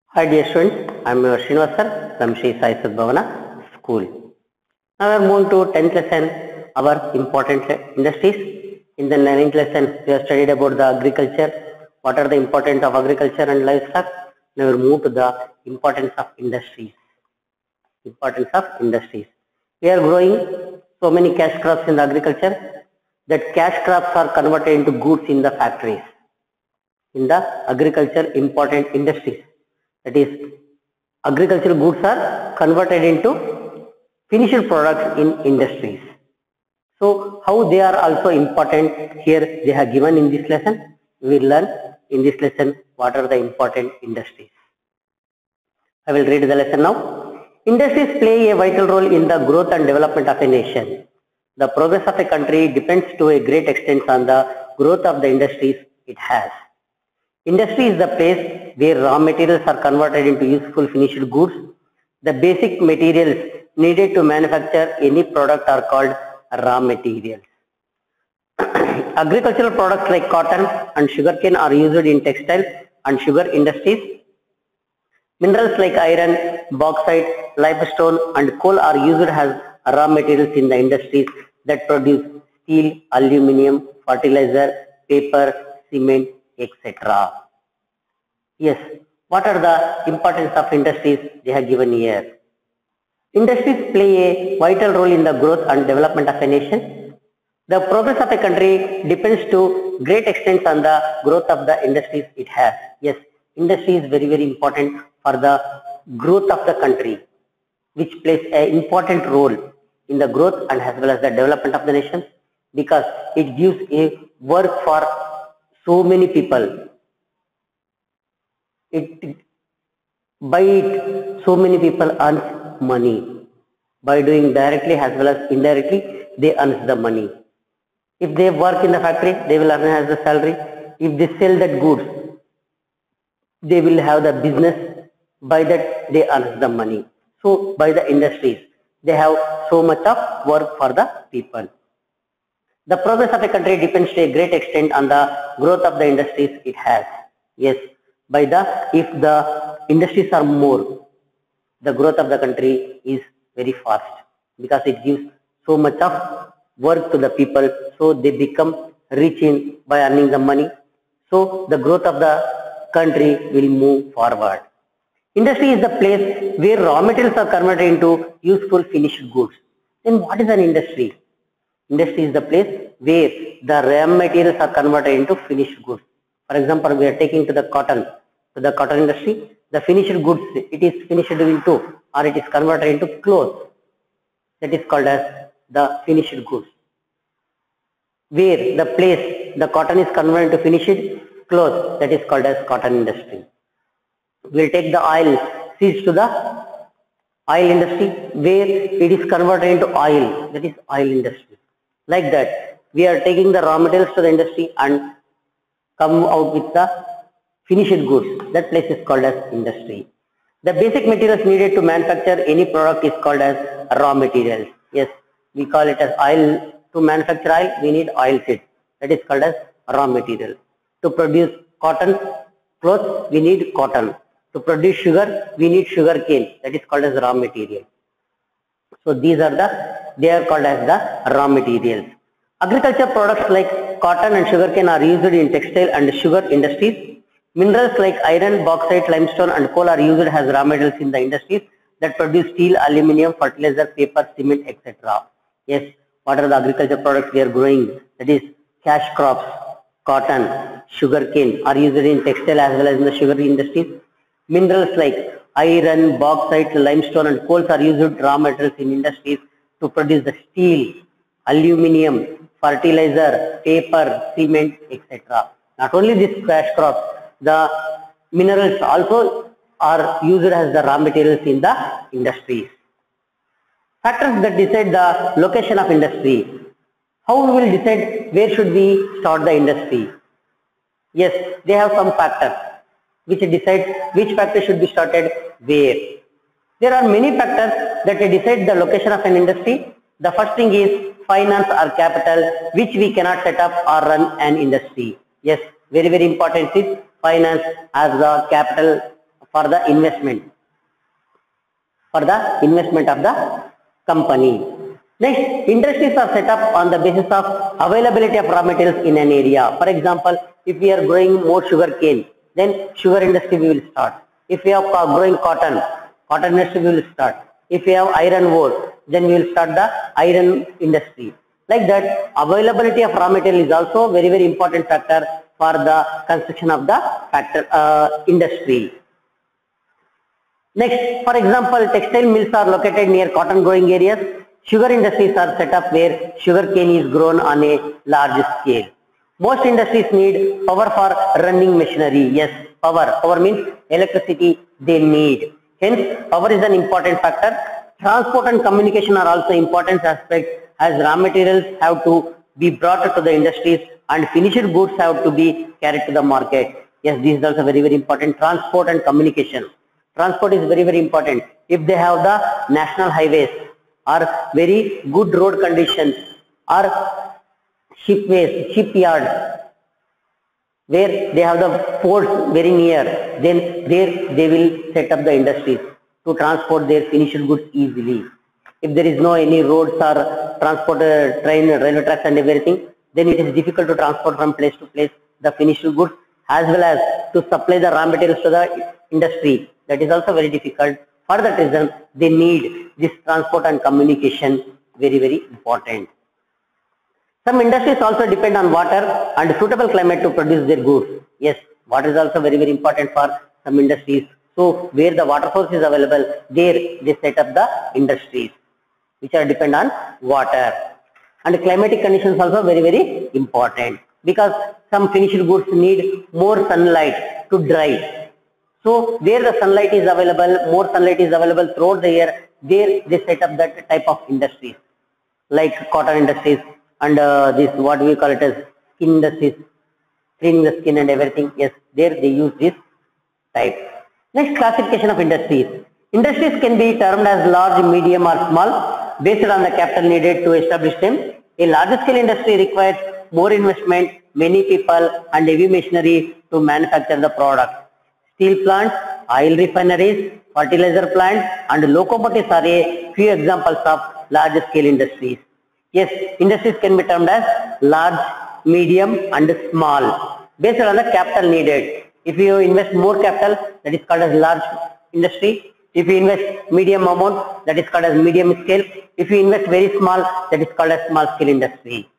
Hi dear students, I am Srinivas sir from Sri Sai Sadbhavana School. Now we are moving to 10th lesson, our important industries. In the 9th lesson, we have studied about the agriculture, what are the importance of agriculture and livestock. Now we will move to the importance of industries. Importance of industries. We are growing so many cash crops in the agriculture that cash crops are converted into goods in the factories. In the agriculture important industries, that is agricultural goods are converted into finished products in industries. So how they are also important here they have given in this lesson. We will learn in this lesson what are the important industries. I will read the lesson now. Industries play a vital role in the growth and development of a nation. The progress of a country depends to a great extent on the growth of the industries it has. Industry is the place where raw materials are converted into useful finished goods. The basic materials needed to manufacture any product are called raw materials. Agricultural products like cotton and sugarcane are used in textile and sugar industries. Minerals like iron, bauxite, limestone and coal are used as raw materials in the industries that produce steel, aluminium, fertilizer, paper, cement, etc. Yes, what are the importance of industries they have given here? Industries play a vital role in the growth and development of a nation. The progress of a country depends to great extent on the growth of the industries it has. Yes, industry is very important for the growth of the country, which plays an important role in the growth and as well as the development of the nation, because it gives a work for so many people. By it, so many people earn money. By doing directly as well as indirectly, they earn the money. If they work in the factory, they will earn as the salary. If they sell that goods, they will have the business. By that, they earn the money. So, by the industries, they have so much of work for the people. The progress of a country depends to a great extent on the growth of the industries it has. Yes, if the industries are more, the growth of the country is very fast because it gives so much of work to the people, so they become rich by earning the money. So the growth of the country will move forward. Industry is the place where raw materials are converted into useful finished goods. Then what is an industry? Industry is the place where the raw materials are converted into finished goods. For example, we are taking to the cotton industry, the finished goods, it is finished into or it is converted into clothes. That is called as the finished goods. Where the place the cotton is converted into finished clothes, that is called as cotton industry. We will take the oil seeds to the oil industry, where it is converted into oil, that is oil industry. Like that, we are taking the raw materials to the industry and come out with the finished goods. That place is called as industry. The basic materials needed to manufacture any product is called as raw materials. Yes, we call it as oil. To manufacture oil, we need oil seeds. That is called as raw material. To produce cotton cloth, we need cotton. To produce sugar, we need sugar cane. That is called as raw material. So they are called as the raw materials. Agriculture products like cotton and sugarcane are used in textile and sugar industries. Minerals like iron, bauxite, limestone and coal are used as raw materials in the industries that produce steel, aluminium, fertilizer, paper, cement, etc. Yes, what are the agriculture products we are growing? That is cash crops, cotton, sugarcane are used in textile as well as in the sugar industries. Minerals like iron, bauxite, limestone and coals are used as raw materials in industries to produce the steel, aluminium, fertilizer, paper, cement, etc. Not only this cash crops, the minerals also are used as the raw materials in the industries. Factors that decide the location of industry. How we will decide where should we start the industry? Yes, they have some factors which decide which factory should be started where. There are many factors that decide the location of an industry. The first thing is finance or capital, which we cannot set up or run an industry. Yes, very important is finance as the capital for the investment of the company. Next, industries are set up on the basis of availability of raw materials in an area. For example, if we are growing more sugar cane, then sugar industry we will start. If we are growing cotton industry we will start. If we have iron ore, then we will start the iron industry. Like that, availability of raw material is also very, very important factor for the construction of the industry. Next, for example, textile mills are located near cotton growing areas. Sugar industries are set up where sugar cane is grown on a large scale. Most industries need power for running machinery. Yes, power means electricity they need. Hence, power is an important factor. Transport and communication are also important aspects, as raw materials have to be brought to the industries and finished goods have to be carried to the market. Yes, this is also very, very important. Transport and communication. Transport is very, very important. If they have the national highways or very good road conditions or shipyards where they have the ports very near, then there they will set up the industries to transport their finished goods easily. If there is no any roads or transport train, railway tracks and everything, then it is difficult to transport from place to place the finished goods, as well as to supply the raw materials to the industry. That is also very difficult. For that reason, they need this transport and communication very, very important. Some industries also depend on water and suitable climate to produce their goods. Yes, water is also very, very important for some industries. So where the water source is available, there they set up the industries which are depend on water. And climatic conditions also very, very important, because some finished goods need more sunlight to dry. So where the sunlight is available, more sunlight is available throughout the year, there they set up that type of industries like cotton industries and this what we call it as skin industries, cleaning the skin and everything. Yes, there they use this type. Next, classification of industries. Industries can be termed as large, medium or small based on the capital needed to establish them. A large scale industry requires more investment, many people and heavy machinery to manufacture the product. Steel plants, oil refineries, fertilizer plants and locomotives are a few examples of large scale industries. Yes, industries can be termed as large, medium and small based on the capital needed. If you invest more capital, that is called as large industry. If you invest medium amount, that is called as medium scale. If you invest very small, that is called as small scale industry.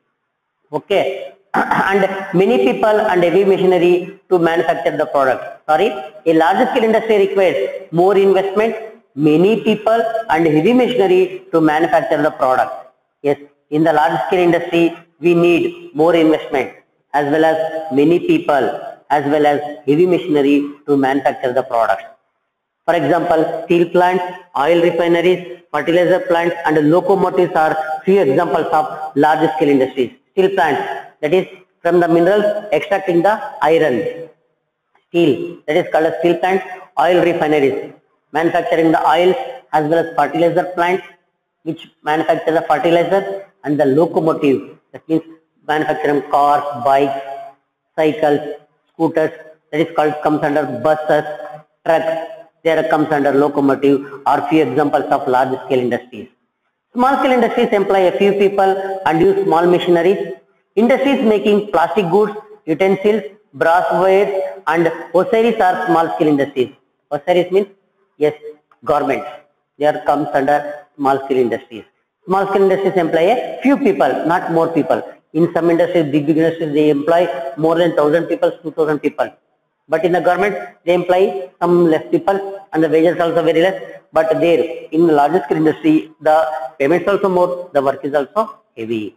Okay. And many people and heavy machinery to manufacture the product. Sorry, a large scale industry requires more investment, many people and heavy machinery to manufacture the product. Yes, in the large scale industry, we need more investment as well as many people as well as heavy machinery to manufacture the product. For example, steel plants, oil refineries, fertilizer plants and locomotives are few examples of large scale industries. Steel plants, that is from the minerals extracting the iron. Steel, that is called as steel plants. Oil refineries, manufacturing the oils, as well as fertilizer plants which manufacture the fertilizer, and the locomotive, that means manufacturing cars, bikes, cycles, scooters, that is called comes under buses, trucks, there comes under locomotive, or few examples of large scale industries. Small scale industries employ a few people and use small machineries. Industries making plastic goods, utensils, brassware and hosieries are small scale industries. Hosieries means, yes, garments. There comes under small scale industries. Small scale industries employ a few people, not more people. In some industries, big industries, they employ more than 1,000 people, 2,000 people. But in the government, they employ some less people and the wages also very less. But there, in the larger scale industry, the payments also more, the work is also heavy.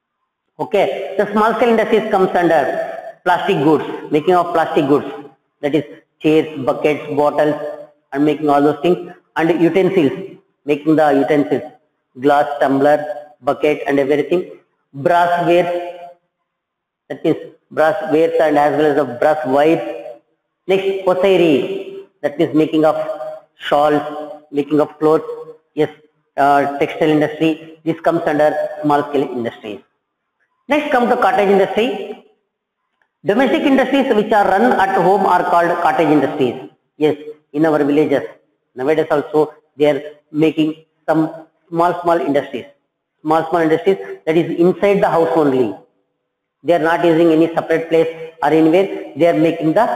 Okay, the small scale industries comes under plastic goods, making of plastic goods, that is chairs, buckets, bottles and making all those things, and utensils, making the utensils, glass, tumbler, bucket and everything. Brassware, that is brass wares and as well as the brass wires. Next, hosiery, that is making of shawls, making of clothes. Yes, textile industry, this comes under small scale industries. Next, come to cottage industry. Domestic industries which are run at home are called cottage industries. Yes, in our villages. Nowadays also they are making some small industries. Small industries that is inside the house only. They are not using any separate place or anywhere. They are making the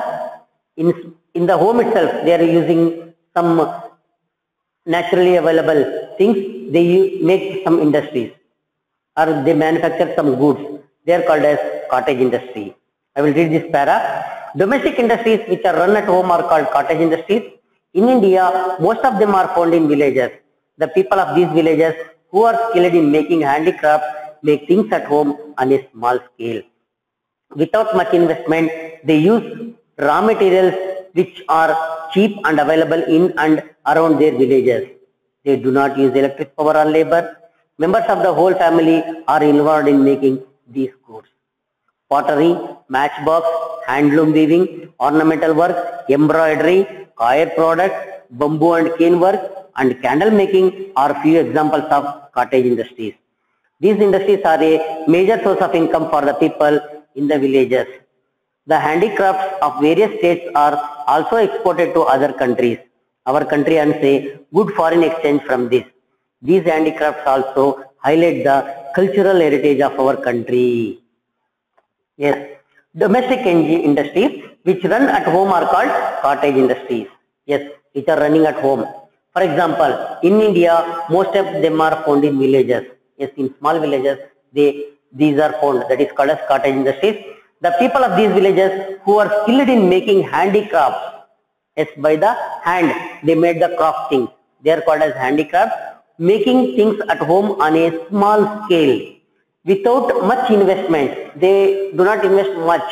in the home itself. They are using some naturally available things. They make some industries or they manufacture some goods. They are called as cottage industry. I will read this para. Domestic industries which are run at home are called cottage industries. In India, most of them are found in villages. The people of these villages who are skilled in making handicrafts make things at home on a small scale. Without much investment, they use raw materials which are cheap and available in and around their villages. They do not use electric power or labor. Members of the whole family are involved in making these goods. Pottery, matchbox, handloom weaving, ornamental work, embroidery, coir products, bamboo and cane work, and candle making are few examples of cottage industries. These industries are a major source of income for the people in the villages. The handicrafts of various states are also exported to other countries. Our country earns a good foreign exchange from this. These handicrafts also highlight the cultural heritage of our country. Yes, domestic industries which run at home are called cottage industries. Yes, which are running at home. For example, in India, most of them are found in villages. Yes, in small villages, these are found. That is called as cottage industries. The people of these villages who are skilled in making handicrafts, yes, by the hand, they made the craft things. They are called as handicrafts, making things at home on a small scale. Without much investment, they do not invest much.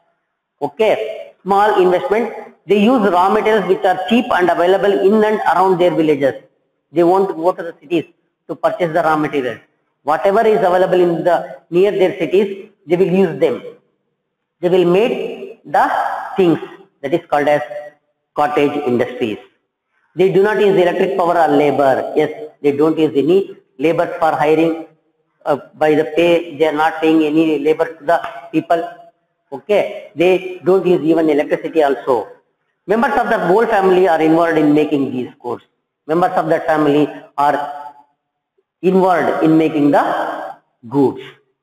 Okay, small investment. They use raw materials which are cheap and available in and around their villages. They won't go to the cities to purchase the raw materials. Whatever is available in the near their cities, they will use them. They will make the things. That is called as cottage industries. They do not use electric power or labor. Yes, they don't use any labor for hiring. By the pay, they are not paying any labor to the people. Okay, they don't use even electricity also. Members of the whole family are involved in making these goods. Members of that family are involved in making the goods.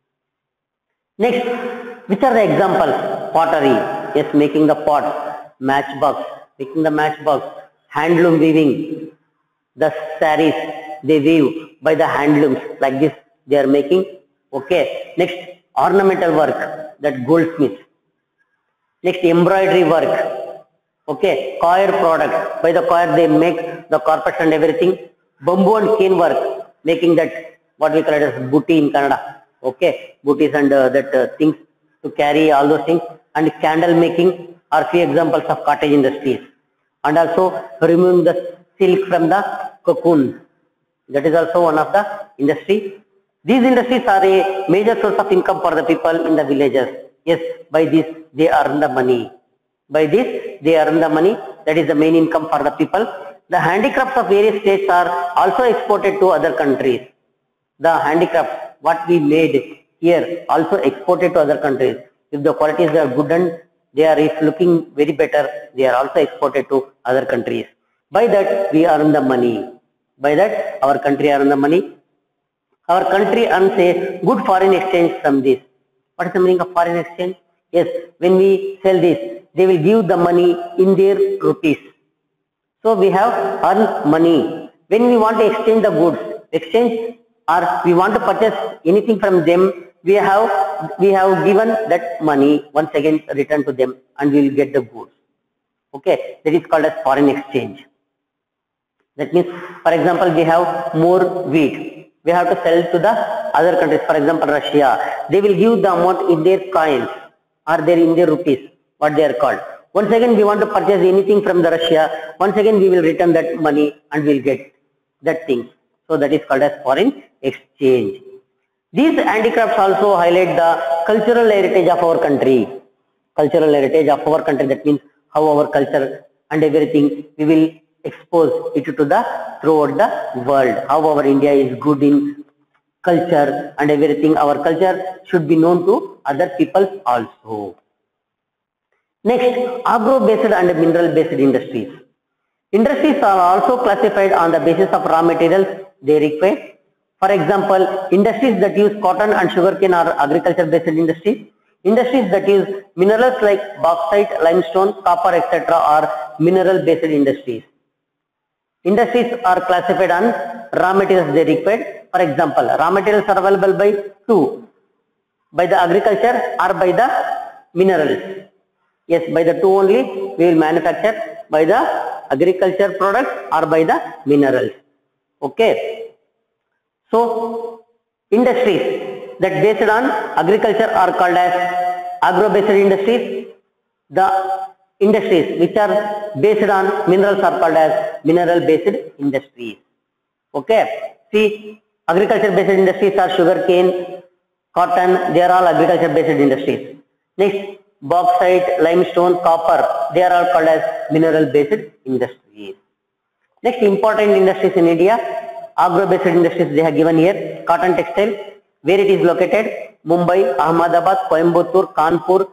Next, which are the examples? Pottery, yes, making the pot. Matchbox, making the matchbox. Handloom weaving, the saris they weave by the handlooms like this they are making. Okay, next ornamental work, that goldsmith. Next embroidery work. Okay, coir product, by the coir they make the carpets and everything. Bamboo and cane work, making that what we call it as booty in Kannada. Okay, booties and things to carry, all those things. And candle making are few examples of cottage industries. And also removing the silk from the cocoon, that is also one of the industry. These industries are a major source of income for the people in the villages. Yes, by this they earn the money. By this they earn the money. That is the main income for the people. The handicrafts of various states are also exported to other countries. The handicrafts what we made here also exported to other countries. If the qualities are good and they are looking very better, they are also exported to other countries. By that we earn the money. By that our country earn the money. Our country earns a good foreign exchange from this. What is the meaning of foreign exchange? Yes, when we sell this, they will give the money in their rupees. So we have earned money. When we want to exchange the goods, or we want to purchase anything from them, we have given that money once again return to them and we will get the goods. Okay, that is called as foreign exchange. That means, for example, we have more wheat. We have to sell to the other countries. For example, Russia. They will give the amount in their coins or in their rupees, what they are called. Once again, we want to purchase anything from the Russia. Once again, we will return that money and we will get that thing. So that is called as foreign exchange. These handicrafts also highlight the cultural heritage of our country. Cultural heritage of our country, that means how our culture and everything we will expose it to the throughout the world. How our India is good in culture and everything. Our culture should be known to other people also. Next, agro-based and mineral-based industries. Industries are also classified on the basis of raw materials they require. For example, industries that use cotton and sugarcane are agriculture-based industries. Industries that use minerals like bauxite, limestone, copper, etc. are mineral-based industries. Industries are classified on raw materials they require. For example, raw materials are available by two, by the agriculture or by the minerals. Yes, by the two only we will manufacture, by the agriculture products or by the minerals. Okay. So industries that based on agriculture are called as agro-based industries. The industries which are based on minerals are called as mineral-based industries. Okay. See, agriculture-based industries are sugarcane, cotton. They are all agriculture-based industries. Next, bauxite, limestone, copper. They are all called as mineral-based industries. Next, important industries in India, agro-based industries they have given here. Cotton textile, where it is located: Mumbai, Ahmedabad, Coimbatore, Kanpur,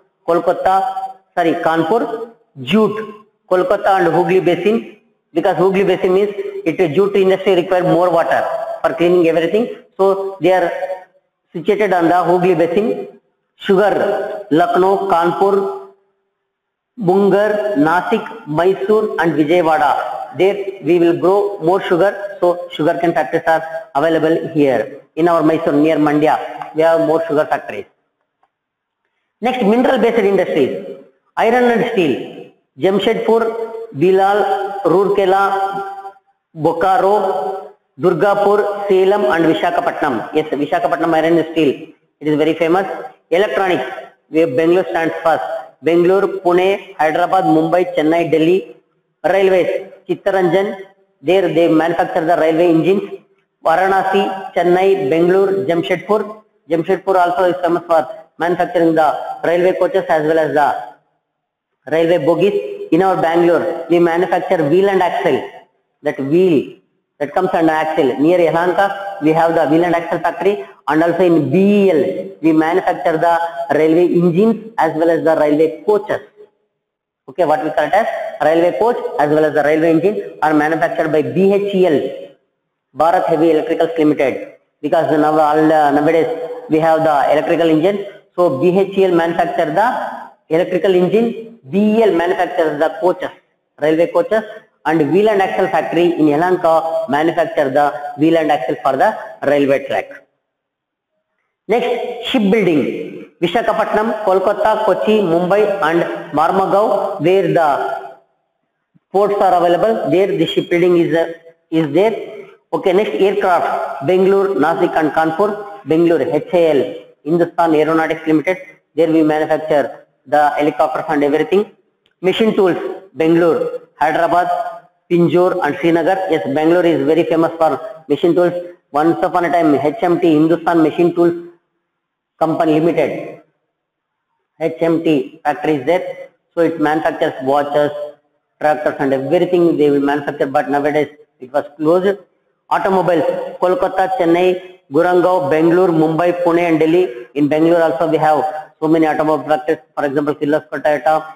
Kanpur, jute, Kolkata and Hooghly Basin. Because Hooghly Basin means jute industry require more water for cleaning everything. So they are situated on the Hooghly Basin. Sugar, Lucknow, Kanpur, Bungar, Nasik, Mysore and Vijayawada. There we will grow more sugar, so sugarcane factories are available here. In our Mysore near Mandya, we have more sugar factories. Next, mineral based industries: iron and steel, Jamshedpur, Bilal, Rourkela, Bokaro, Durgapur, Salem and Visakhapatnam. Yes, Visakhapatnam iron and steel, it is very famous. Electronics, where Bangalore stands first. Bangalore, Pune, Hyderabad, Mumbai, Chennai, Delhi. Railways, Chittaranjan, there they manufacture the railway engines. Varanasi, Chennai, Bangalore, Jamshedpur. Jamshedpur also is famous for manufacturing the railway coaches as well as the railway bogies. In our Bangalore, we manufacture wheel and axle. That wheel that comes under axle. Near Yelahanka, we have the wheel and axle factory, and also in BEL, we manufacture the railway engines as well as the railway coaches. Okay, what we call it as railway coach as well as the railway engine are manufactured by BHEL, Bharat Heavy Electricals Limited. Because now nowadays we have the electrical engine, so BHEL manufacture the electrical engine, BEL manufactures the coaches, railway coaches, and wheel and axle factory in Yelahanka manufacture the wheel and axle for the railway track. Next, shipbuilding. Visakhapatnam, Kolkata, Kochi, Mumbai and Marmagaon, where the ports are available, there the shipbuilding is there. Okay, next, aircraft. Bangalore, Nasik and Kanpur. Bangalore, HAL, Hindustan Aeronautics Limited, there we manufacture the helicopters and everything. Machine tools, Bangalore, Hyderabad, Pinjore and Srinagar. Yes, Bangalore is very famous for machine tools. Once upon a time, HMT, Hindustan Machine Tools Company Limited, HMT factory is there. So it manufactures watches, tractors and everything they will manufacture, but nowadays it was closed. Automobiles, Kolkata, Chennai, Gurgaon, Bangalore, Mumbai, Pune and Delhi. In Bangalore also we have so many automobile factories. For example, Kirloskar Toyota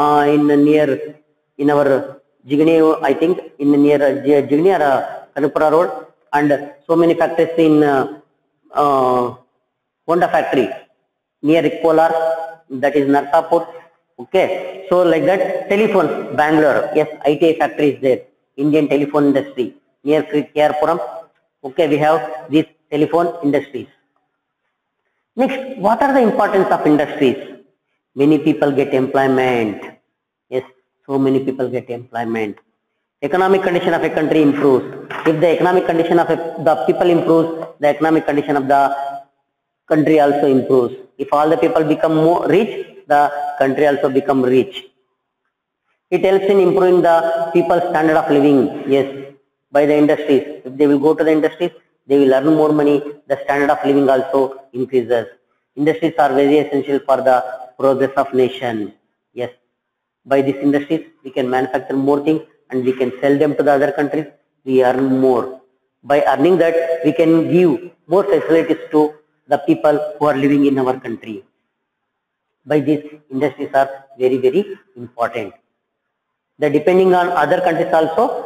in our Jigni, I think in near Jigni or Kanipura Road, and so many factories in Honda factory near Kolar, that is Narsapur. Okay, so like that. Telephones, Bangalore, yes, ITI factory is there, Indian telephone industry near Kritiyapuram. Okay, we have these telephone industries. Next, what are the importance of industries? Many people get employment. Yes, so many people get employment. Economic condition of a country improves. If the economic condition of the people improves, the economic condition of the country also improves. If all the people become more rich, the country also become rich. It helps in improving the people's standard of living. Yes, by the industries. If they will go to the industries, they will earn more money. The standard of living also increases. Industries are very essential for the progress of nation. Yes, by these industries we can manufacture more things and we can sell them to the other countries. We earn more. By earning that, we can give more facilities to the people who are living in our country. By these industries are very, very important. The depending on other countries also,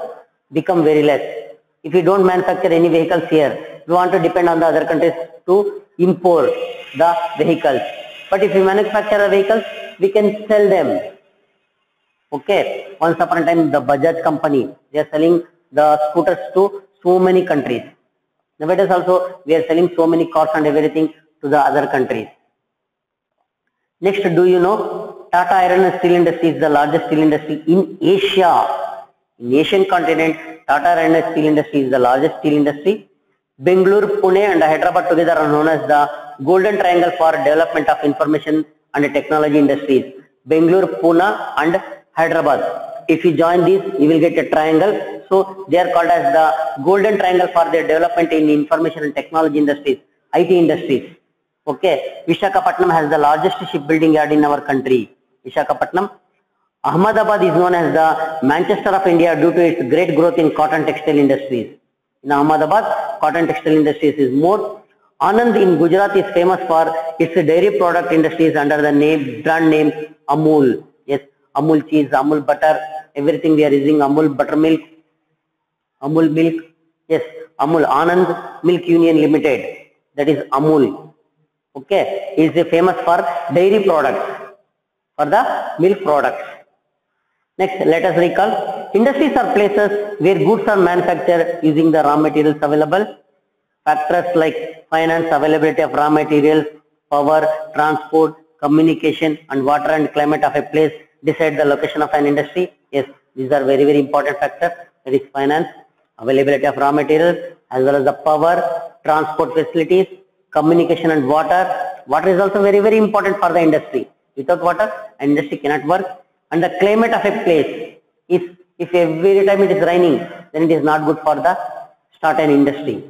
become very less. If we don't manufacture any vehicles here, we want to depend on the other countries to import the vehicles. But if we manufacture a vehicles, we can sell them. Okay. Once upon a time, the Bajaj company, they are selling the scooters to so many countries. Nowadays also, we are selling so many cars and everything to the other countries. Next, do you know Tata Iron and Steel Industry is the largest steel industry in Asia. In Asian continent, Tata Iron and Steel Industry is the largest steel industry. Bengaluru, Pune and Hyderabad together are known as the Golden Triangle for development of information and technology industries. Bengaluru, Pune and Hyderabad. If you join these, you will get a triangle. So they are called as the Golden Triangle for their development in information and technology industries, IT industries. Okay, Visakhapatnam has the largest shipbuilding yard in our country. Visakhapatnam. Ahmedabad is known as the Manchester of India due to its great growth in cotton textile industries. In Ahmedabad, cotton textile industries is more. Anand in Gujarat is famous for its dairy product industries under the brand name Amul. Yes, Amul cheese, Amul butter, everything we are using Amul buttermilk, Amul milk. Yes, Amul Anand Milk Union Limited. That is Amul. Okay, is famous for dairy products, for the milk products. Next, let us recall. Industries are places where goods are manufactured using the raw materials available. Factors like finance, availability of raw materials, power, transport, communication, and water and climate of a place decide the location of an industry. Yes, these are very, very important factors. That is finance, availability of raw materials, as well as the power, transport facilities, communication and water. Water is also very, very important for the industry. Without water, an industry cannot work. And the climate of a place. If every time it is raining, then it is not good for the start an industry.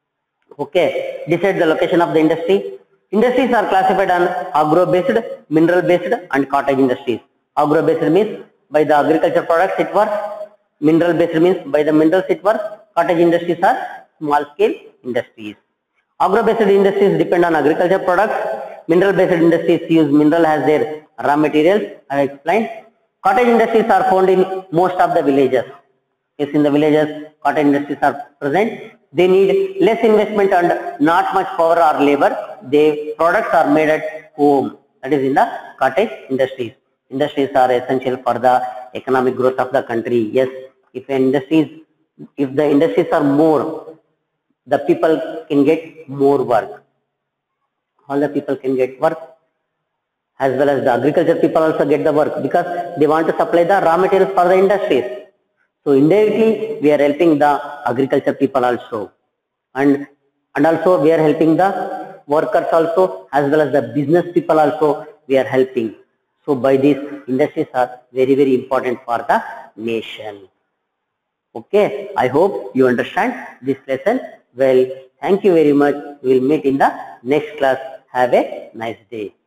Okay. Decide the location of the industry. Industries are classified on agro-based, mineral-based and cottage industries. Agro-based means by the agriculture products it works. Mineral-based means by the minerals it works. Cottage industries are small-scale industries. Agro-based industries depend on agriculture products. Mineral-based industries use mineral as their raw materials. I explained. Cottage industries are found in most of the villages. Yes, in the villages, cottage industries are present. They need less investment and not much power or labor. Their products are made at home. That is in the cottage industries. Industries are essential for the economic growth of the country. Yes, if the industries are more, the people can get more work. All the people can get work, as well as the agriculture people also get the work because they want to supply the raw materials for the industries. So indirectly we are helping the agriculture people also, and also we are helping the workers also, as well as the business people also we are helping. So by this, industries are very, very important for the nation. Okay, I hope you understand this lesson well. Thank you very much. We will meet in the next class. Have a nice day.